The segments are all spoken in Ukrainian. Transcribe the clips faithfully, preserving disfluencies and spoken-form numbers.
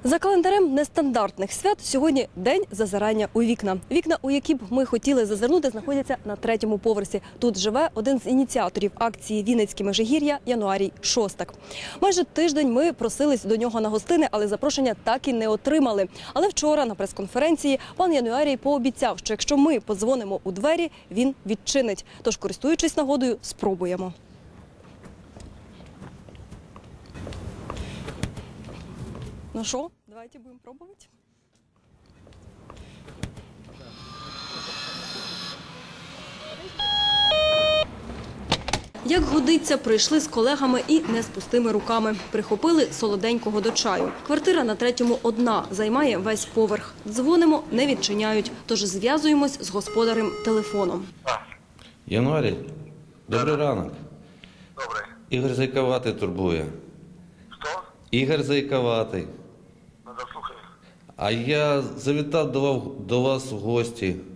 За календарем нестандартних свят сьогодні день зазирання у вікна. Вікна, у які б ми хотіли зазирнути, знаходяться на третьому поверсі. Тут живе один з ініціаторів акції «Вінницьке Межигір'я» Януарій Шостак. Майже тиждень ми просились до нього на гостини, але запрошення так і не отримали. Але вчора на прес-конференції пан Януарій пообіцяв, що якщо ми подзвонимо у двері, він відчинить. Тож, користуючись нагодою, спробуємо. Ну що, давайте будемо пробувати. Як годиться, прийшли з колегами і не з пустими руками. Прихопили солоденького до чаю. Квартира на третьому одна, займає весь поверх. Дзвонимо, не відчиняють, тож зв'язуємось з господарем телефоном. Януарій, добрий ранок. Добрий. Ігор Зайковатий турбує. Хто? Ігор Зайковатий. Надо слухати. А я завітав до вас, до вас в гості. Е,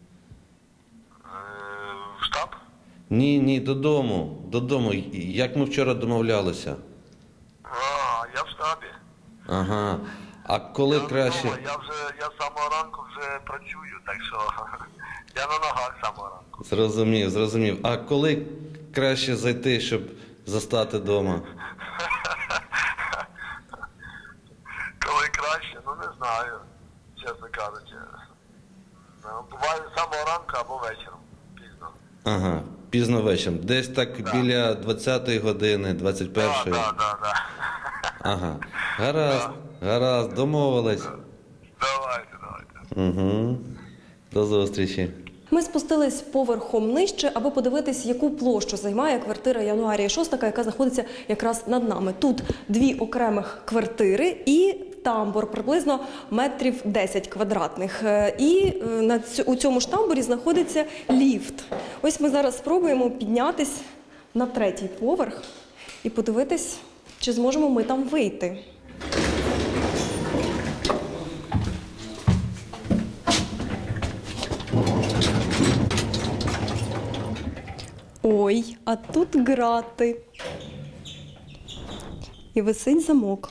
в штаб? Ні, ні, додому. Додому, як ми вчора домовлялися. А, я в штабі. Ага. А коли Я краще? вдома, Я вже, я з самого ранку вже працюю, так що я на ногах з самого ранку. Зрозумів, зрозумів. А коли краще зайти, щоб застати вдома? Коли краще, ну не знаю, чесно кажучи. Ну, буває з самого ранку або вечором, пізно. Ага, пізно вечором. Десь так Да. біля двадцятої години, двадцять першої. Так, так, так. Ага. Гаразд, гаразд, домовились. Давайте, давайте. Угу. До зустрічі. Ми спустились поверхом нижче, аби подивитись, яку площу займає квартира Януарія Шостака, яка знаходиться якраз над нами. Тут дві окремих квартири і тамбур, приблизно метрів десять квадратних. Е, І е, на цю- у цьому ж тамбурі знаходиться ліфт. Ось ми зараз спробуємо піднятись на третій поверх і подивитись, чи зможемо ми там вийти. Ой, а тут грати. І висить замок.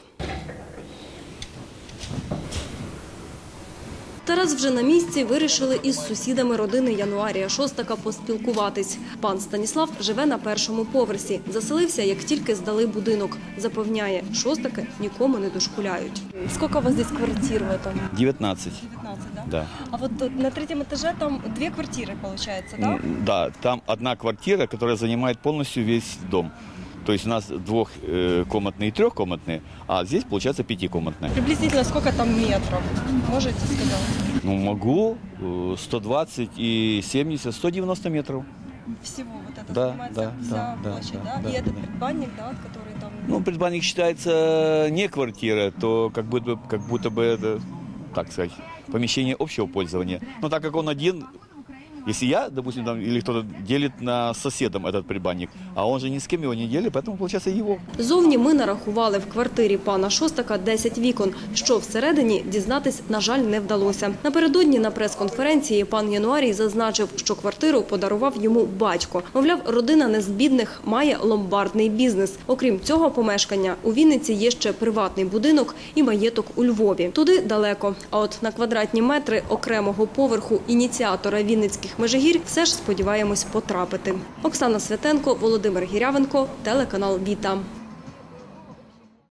Тарас вже на місці, вирішили із сусідами родини Януарія Шостака поспілкуватись. Пан Станіслав живе на першому поверсі. Заселився, як тільки здали будинок. Запевняє, Шостаки нікому не дошкуляють. Скільки у вас здесь квартир в этом? девятнадцать. девятнадцать, да? Да. А вот на третьем этаже там две квартиры, получается, да? М, Да, там одна квартира, которая занимает полностью весь дом. То есть у нас двухкомнатные и трехкомнатные, а здесь получается пятикомнатная. Приблизительно сколько там метров? Можете сказать? Ну, могу, э, сто двадцать и семьдесят, сто девяносто метров. Всего вот это Да, занимается да, вся да, да, площадь, да, да? да, И этот да. предбанник, да, который там... Ну, предбанник считается не квартира, то как будто, бы- как будто бы это, так сказать, помещение общего пользования. Но так как он один, если я, допустим, там, или кто-то делит на соседом этот предбанник, а он же ни с кем его не делит, поэтому получается его. Зовні ми нарахували в квартирі пана Шостака десять вікон. Що всередині, дізнатись, на жаль, не вдалося. Напередодні на прес-конференції пан Януарій зазначив, що квартиру подарував йому батько. Мовляв, родина не з бідних, має ломбардний бізнес. Окрім цього помешкання, у Вінниці є ще приватний будинок і маєток у Львові. Туди далеко. А от на квадратні метри окремого поверху ініціатора Вінницьких Межигір'я все ж сподіваємось потрапити. Оксана Святенко, Володимир Гірявенко, телеканал «Віта».